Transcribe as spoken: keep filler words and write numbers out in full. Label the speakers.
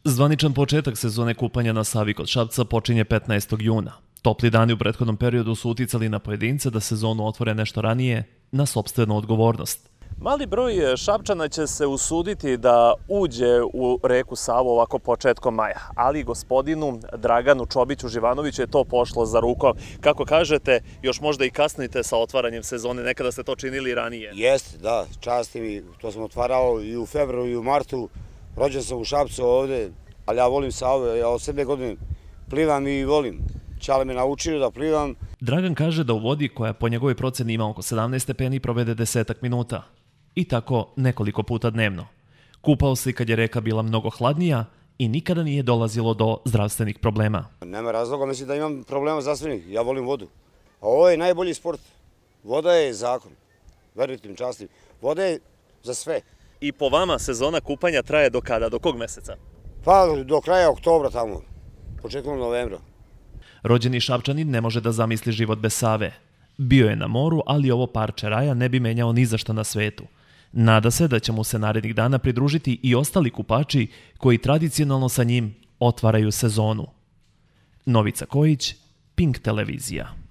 Speaker 1: Zvaničan početak sezone kupanja na Savi kod Šapca počinje petnaestog juna. Topli dani u prethodnom periodu su uticali na pojedince da sezonu otvore nešto ranije na sopstvenu odgovornost.
Speaker 2: Mali broj Šapčana će se usuditi da uđe u reku Savu ovako početkom maja, ali gospodinu Draganu Čobiću-Živanoviću je to pošlo za rukom. Kako kažete, još možda i kasnite sa otvaranjem sezone, nekada ste to činili ranije.
Speaker 3: Jeste, da, časti mi, to sam otvarao i u februaru i u martu. Rođen sam u Šapcu ovde, ali ja volim Savu, ja od sedme godine plivam i volim. Čale me naučio da plivam.
Speaker 1: Dragan kaže da u vodi, koja po njegovoj proceni ima oko sedamnaest stepeni, provede desetak minuta. I tako nekoliko puta dnevno. Kupao se kad je reka bila mnogo hladnija i nikada nije dolazilo do zdravstvenih problema.
Speaker 3: Nema razloga, mislim da imam problema zdravstvenih. Ja volim vodu. A ovo je najbolji sport. Voda je zakon. Verujte mi, častim. Voda je za sve.
Speaker 2: I po vama sezona kupanja traje do kada? Do kog meseca?
Speaker 3: Pa do kraja oktobra tamo. Početkom novembra.
Speaker 1: Rođeni Šapčanin ne može da zamisli život bez Save. Bio je na moru, ali ovo parče raja ne bi menjao ni za šta na svetu. Nada se da će mu se narednih dana pridružiti i ostali kupači koji tradicionalno sa njim otvaraju sezonu. Novica Kojić, Pink televizija.